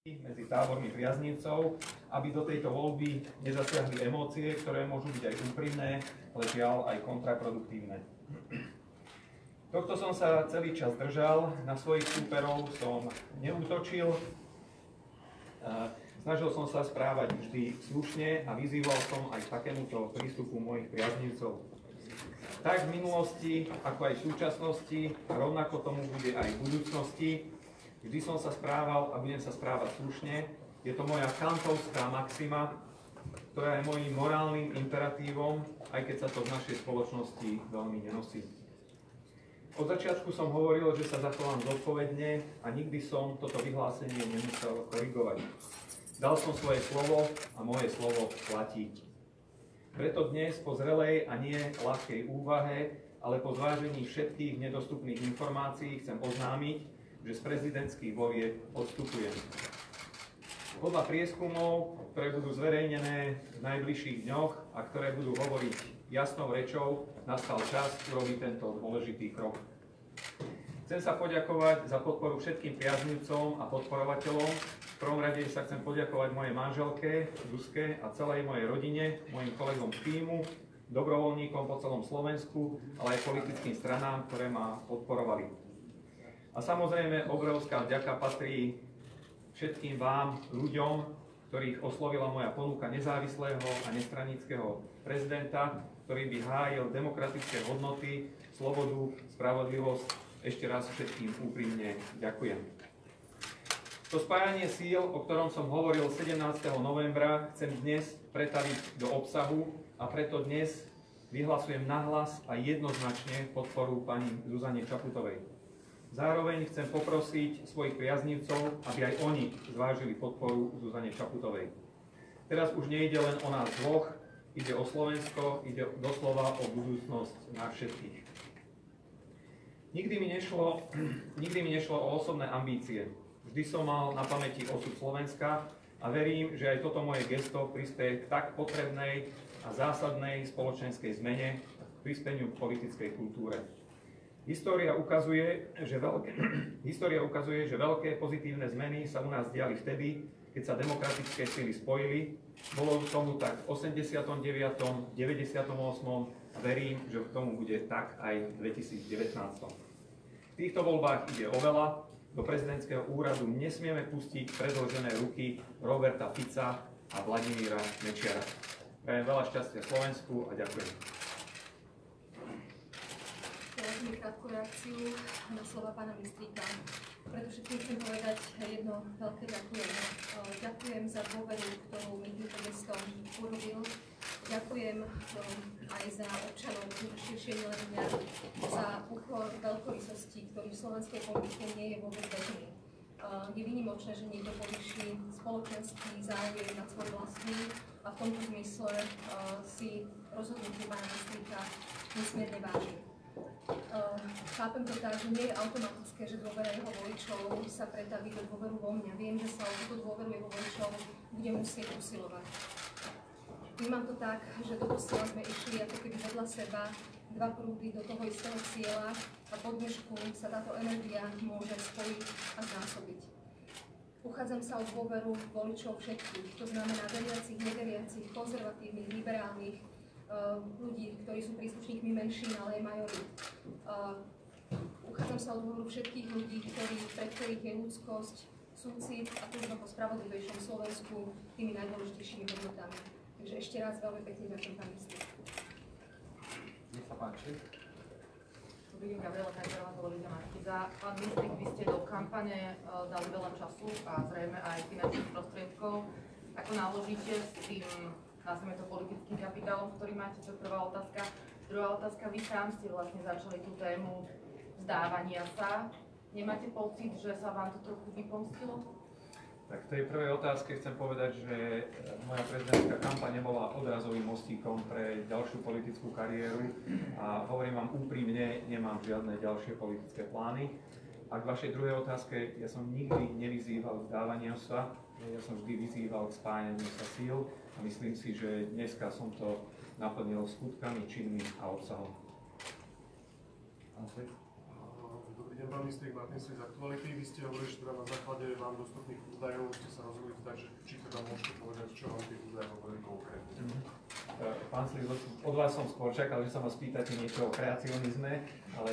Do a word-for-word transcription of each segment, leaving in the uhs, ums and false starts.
medzi tábormi priaznivcov, aby do tejto voľby nezasiahli emócie, ktoré môžu byť aj úprimné, ale žiaľ aj kontraproduktívne. Tohto som sa celý čas držal, na svojich súperov som neútočil, snažil som sa správať vždy slušne a vyzýval som aj k takémuto prístupu mojich priaznivcov. Tak v minulosti, ako aj v súčasnosti, rovnako tomu bude aj v budúcnosti. Vždy som sa správal a budem sa správať slušne. Je to moja kantovská maxima, ktorá je mojím morálnym imperatívom, aj keď sa to v našej spoločnosti veľmi nenosí. Od začiatku som hovoril, že sa zachovám zodpovedne a nikdy som toto vyhlásenie nemusel korigovať. Dal som svoje slovo a moje slovo platí. Preto dnes po zrelej a nie ľahkej úvahe, ale po zvážení všetkých nedostupných informácií chcem oznámiť, že z prezidentských volieb odstupujem. Podľa prieskumov, ktoré budú zverejnené v najbližších dňoch a ktoré budú hovoriť jasnou rečou, nastal čas urobiť tento dôležitý krok. Chcem sa poďakovať za podporu všetkým priaznivcom a podporovateľom. V prvom rade sa chcem poďakovať mojej manželke, Zuzke a celej mojej rodine, mojim kolegom z tímu, dobrovoľníkom po celom Slovensku, ale aj politickým stranám, ktoré ma podporovali. A samozrejme, obrovská vďaka patrí všetkým vám, ľuďom, ktorých oslovila moja ponuka nezávislého a nestranického prezidenta, ktorý by hájil demokratické hodnoty, slobodu, spravodlivosť. Ešte raz všetkým úprimne ďakujem. To spájanie síl, o ktorom som hovoril sedemnásteho novembra, chcem dnes pretaviť do obsahu a preto dnes vyhlasujem nahlas a jednoznačne podporu pani Zuzane Čaputovej. Zároveň chcem poprosiť svojich priaznivcov, aby aj oni zvážili podporu Zuzane Čaputovej. Teraz už nejde len o nás dvoch, ide o Slovensko, ide doslova o budúcnosť nás všetkých. Nikdy mi nešlo, nikdy mi nešlo o osobné ambície. Vždy som mal na pamäti osud Slovenska a verím, že aj toto moje gesto prispieje k tak potrebnej a zásadnej spoločenskej zmene, k prispeniu k politickej kultúre. História ukazuje, že veľké, história ukazuje, že veľké pozitívne zmeny sa u nás diali vtedy, keď sa demokratické sily spojili. Bolo tomu tak v osemdesiatom deviatom, deväťdesiatom ôsmom a verím, že k tomu bude tak aj v dvetisícdevätnásť. V týchto voľbách ide o veľa. Do prezidentského úradu nesmieme pustiť predĺžené ruky Roberta Fica a Vladimíra Mečiara. Prajem veľa šťastia Slovensku a ďakujem. Veľmi krátku reakciu na slova pána Mistríka. Predovšetkým chcem povedať jedno veľké ďakujem. Ďakujem za dôveru, ktorú mi týmto gestom urobil. Ďakujem aj za občanov širšie nielen mňa, za úchor veľkorysosti, ktorý v slovenskej politike nie je vôbec bežný. Je výnimočné, že niekto povýši spoločenský záujem na svoj vlastný a v tomto zmysle si rozhodnutie pána Mistríka nesmierne vážim. Uh, chápem to tak, že nie je automatické, že dôvera jeho voličov sa pretaví do dôveru vo mňa. Viem, že sa o túto dôveru jeho voličov budem musieť usilovať. Vnímam to tak, že doposiaľ sme išli ako keby vedľa seba dva prúdy do toho istého cieľa a po dnešku sa táto energia môže spojiť a znásobiť. Uchádzam sa o dôveru voličov všetkých, to znamená veriacich, neveriacich, konzervatívnych, liberálnych, ľudí, ktorí sú príslušníkmi menšín, ale aj majorít. Uh, uchádzam sa o dôveru všetkých ľudí, ktorí, pre ktorých je ľudskosť, súcit a túžba po spravodlivejšom Slovensku tými najdôležitejšími hodnotami. Takže ešte raz veľmi pekne ďakujem, pán minister. Nech sa páči. Dobrý deň, Gabriela Kajterová, televízia Markíza. Pán minister, vy ste do kampane uh, dali veľa času a zrejme aj finančných prostriedkov. Ako naložíte s tým, nazvime to politickým kapitálom, ktorý máte, to je prvá otázka. Druhá otázka, vy sám ste vlastne začali tú tému vzdávania sa. Nemáte pocit, že sa vám to trochu vypomstilo? Tak v tej prvej otázke chcem povedať, že moja prezidentská kampaň bola odrazovým mostíkom pre ďalšiu politickú kariéru a hovorím vám úprimne, nemám žiadne ďalšie politické plány. A k vašej druhej otázke, ja som nikdy nevyzýval vzdávania sa, ja som vždy vyzýval k spájaniu sa síl a myslím si, že dneska som to naplnil skutkami, činmi a obsahom. Andrej? Dobrý deň, pán pán minister Martin Slik z Aktuality. Vy ste hovorili, že teda na základe vám dostupných údajov ste sa rozhodli, takže či teda môžete povedať, čo vám tých údajov hovorí konkrétne. Mm-hmm. Pán Slik, od vás som skôr čakal, že sa ma spýtate niečo o kreacionizme, ale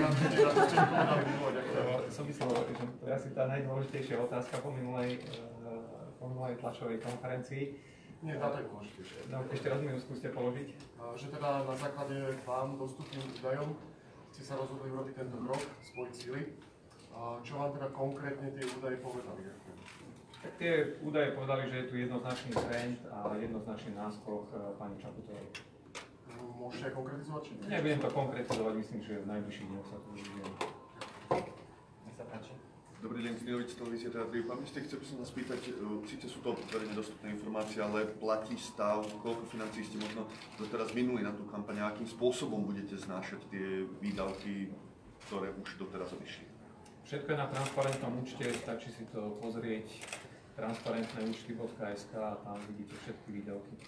som myslel, že to je asi tá najdôležitejšia otázka po minulej, po minulej tlačovej konferencii. Nie, táto je dôležitejšia. No, ešte raz mi ju skúste položiť. Že teda na základe vám dostupným údajom ste sa rozhodli urobiť tento krok, spojiť síly. Čo vám teda konkrétne tie údaje povedali? Tak tie údaje povedali, že je tu jednoznačný trend a jednoznačný náskok pani Čaputovej. Môžete aj konkretizovať? Či... Nebudem to konkretizovať, myslím, že v najbližších dňoch sa to uvidíme. Nech sa páči. Dobrý deň, Smilovič z televízie Teda tri. Pán minister, chcel by som sa spýtať, síce sú to verejne dostupné informácie, ale platí stav, koľko financií ste možno doteraz minuli na tú kampaň a akým spôsobom budete znášať tie výdavky, ktoré už doteraz odišli? Všetko je na transparentnom účte, stačí si to pozrieť transparentné účty bodka es ká a tam vidíte všetky výdavky.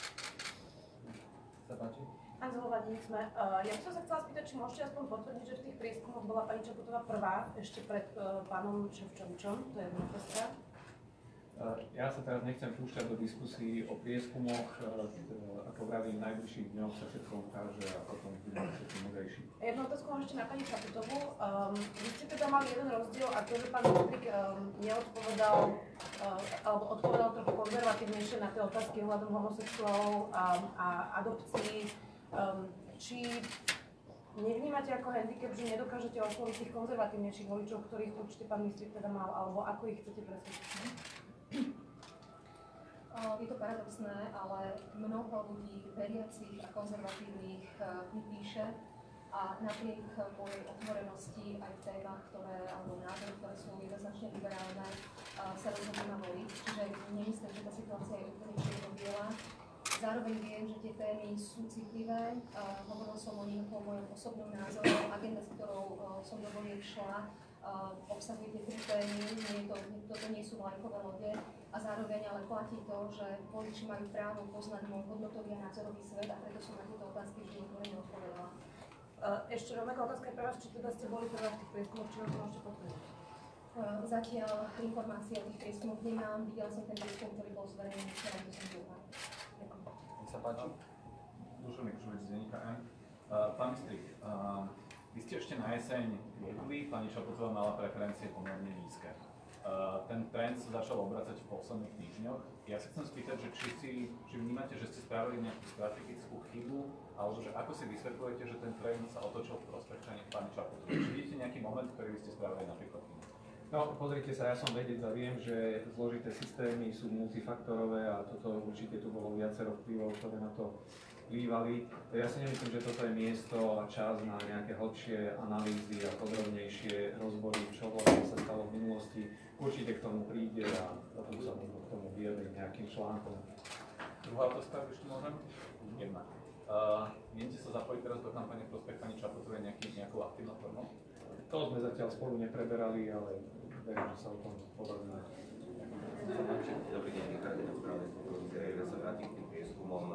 Sa páči? Pán Zvoladník sme. Uh, ja by som sa chcela spýtať, či môžete aspoň potvrdiť, že v tých prieskumoch bola pani Čaputová prvá, ešte pred uh, pánom Šefčovičom, to je ministra. Uh, ja sa teraz nechcem púšťať do diskusí o prieskumoch, uh, ako vravím, v najbližších dňoch sa všetko ukáže a potom budeme všetko múdrejší. Jednu otázku mám ešte na pani Čaputovú. Um, vy ste teda mali jeden rozdiel a to, že pán Mistrik um, neodpovedal, uh, alebo odpovedal trochu konzervatívnejšie na tie otázky ohľadom homosexuálov a, a adopcií. Um, či nevnímate ako handicap, že nedokážete osloviť tých konzervatívnejších voličov, ktorých určite pán Mistrik teda mal, alebo ako ich chcete presvedčiť? Je to paradoxné, ale mnoho ľudí veriacich a konzervatívnych mi píše a napriek mojej otvorenosti aj v témach, ktoré, alebo názory, ktoré sú jednoznačne liberálne, sa rozhodnú ma voliť. Čiže nemyslím, že tá situácia je úplne čierno-biela. Zároveň viem, že tie témy sú citlivé. Uh, hovoril som o nich po mojom osobnom názore. Agenda, s ktorou uh, som do volieb šla, uh, obsahuje tie tri témy. Nie to, toto nie sú vlajkové lode. A zároveň ale platí to, že voliči majú právo poznať môj hodnotový a názorový svet a preto som na tieto otázky vždy otvorene odpovedala. Uh, ešte rovnaká otázka je pre vás, či teda ste boli prvá v tých prieskumoch, či nám to môžete potvrdiť? Uh, zatiaľ informácie o tých prieskumoch nemám. Videla som ten prieskum, ktorý bol zverejnený včera, to som druhá. Nech sa páči. Dušan Mikšovič z denníka N. Uh, pán Mistrik, uh, vy ste ešte na jeseň vedeli, pani Čaputová mala preferencie pomerne nízke. Uh, ten trend sa začal obracať v posledných týždňoch. Ja sa chcem spýtať, že či, si, či vnímate, že ste spravili nejakú strategickú chybu, alebo že ako si vysvetľujete, že ten trend sa otočil v prospech pani Čaputovej. Či vidíte nejaký moment, ktorý by ste spravili napríklad? No, pozrite sa, ja som vedec a viem, že zložité systémy sú multifaktorové a toto určite tu bolo viacero vplyvov, ktoré na to vplývali. Ja si nemyslím, že toto je miesto a čas na nejaké hlbšie analýzy a podrobnejšie rozbory, čo vlastne sa stalo v minulosti. Určite k tomu príde a potom sa možno k tomu vyjadriť nejakým článkom. Druhá otázka, ešte môžem? Jedna. Uh, Mienite sa zapojiť teraz do kampane v prospech pani Čaputovej nejakou aktívnou formou? To sme zatiaľ spolu nepreberali, ale verím, že sa o tom pobavíme. Dobrý deň, Richard, správne spoločnosti, ja sa vrátim k tým prieskumom.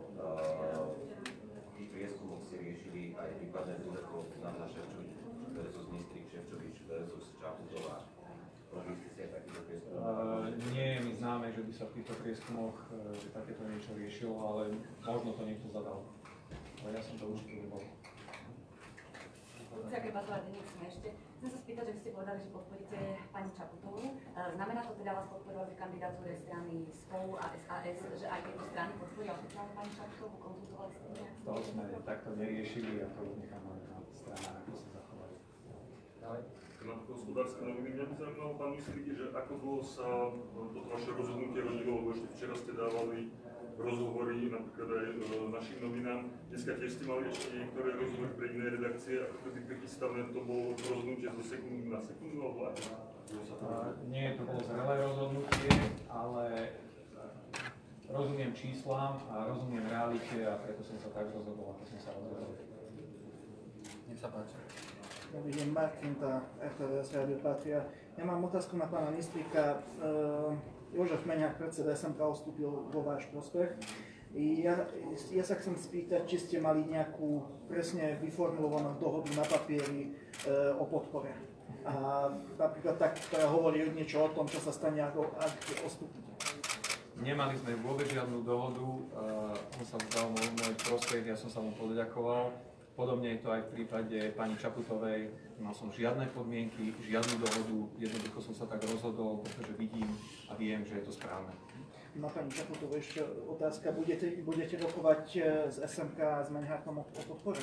V tých prieskumoch ste riešili aj prípadné dueto Zuzana Šefčovič versus Mistrik, Šefčovič versus Čaputová. Robili ste si aj takýto prieskum? Uh, nie je mi známe, že by sa v týchto prieskumoch uh, že takéto niečo riešilo, ale možno to niekto zadal. Ale ja som to určite nebol. Ďakujem vás, Vladimír, sme ešte. Chcem sa spýtať, že ste povedali, že podporíte pani Čaputovú. Znamená to teda vás podporovať kandidatúre strany Spolu a es a es, že aj tieto strany podporia oficiálne pani Čaputovú? Konzultovali ste nejak? To sme takto neriešili a to už necháme na stranách, ako sa zachovali. Ďalej. Krátko hospodárske noviny. Mňa by zaujímalo, pán Mistrik, že ako dlho sa toto vaše rozhodnutie rodilo, lebo ešte včera ste dávali rozhovory napríklad aj našim novinám. Dneska tiež ste mali ešte niektoré rozhovory pre iné redakcie, ako to prichystané, to bolo rozhodnutie zo sekundy na sekundu, alebo ako? Uh, nie, to bolo zrelé rozhodnutie, ale rozumiem číslam a rozumiem realite a preto som sa tak rozhodol, ako som sa rozhodol. Nech sa páči. Dobrý deň, Martin, tá er té vé es Rádio Patria. Ja mám otázku na pána Mistrika. Uh, Jožef Meňák, predseda es em ká, vstúpil vo váš prospech. Ja, ja sa chcem spýtať, či ste mali nejakú presne vyformulovanú dohodu na papieri uh, o podpore. a napríklad tak, ktorá hovorí niečo o tom, čo sa stane, ako, ak odstúpite. Nemali sme vôbec žiadnu dohodu, uh, on sa vzdal môj, môj prospech, ja som sa mu poďakoval. Podobne je to aj v prípade pani Čaputovej, mal som žiadne podmienky, žiadnu dohodu, jednoducho som sa tak rozhodol, pretože vidím a viem, že je to správne. Na pani Čaputovej ešte otázka, budete, budete rokovať z es em ká a s Menhartom o, o podpore?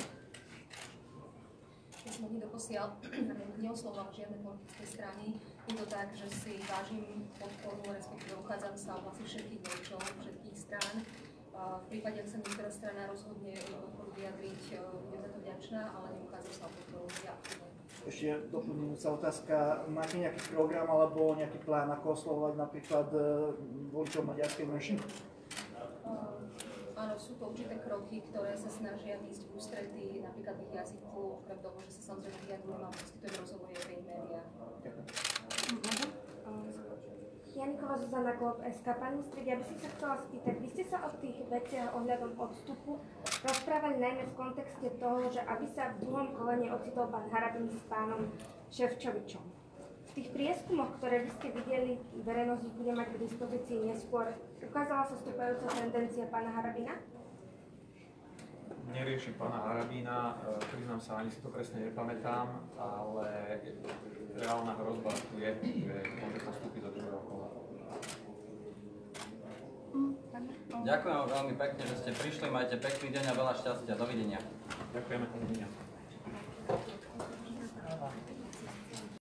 Ja som doposiaľ neoslovoval žiadne politické strany. Je to tak, že si vážim podporu, respektíve uchádzam sa o vlastne všetkých voličov, všetkých strán. V prípade, ak sa niektorá strana rozhodne o podporu vyjadriť, budem za to vďačná, ale neuchádzam sa o podporu aktivne. Ešte doplňujúca otázka, máte nejaký program alebo nejaký plán, ako oslovovať napríklad voličov maďarskej menšiny? Áno, sú to určité kroky, ktoré sa snažia ísť v ústretí, napríklad v ich jazyku, okrem toho, že sa samozrejme vyjadrujem a poskytujem rozhovory aj v ich médiách. Janíková Zuzana, Glob bodka es ká. Pán ministr, ja by som sa chcela spýtať, vy ste sa o tých veciach ohľadom odstupu rozprávali najmä v kontexte toho, že aby sa v druhom kole neocitol pán Harabin s pánom Šefčovičom. V tých prieskumoch, ktoré vy ste videli, verejnosť ich bude mať k dispozícii neskôr, ukázala sa stúpajúca tendencia pána Harabina? Neriešim pána Harabina, priznám sa, ani si to presne nepamätám, ale reálna hrozba tu je, že môže postúpiť do druhého kola. Ďakujem veľmi pekne, že ste prišli, majte pekný deň a veľa šťastia. Dovidenia. Ďakujeme, dovidenia.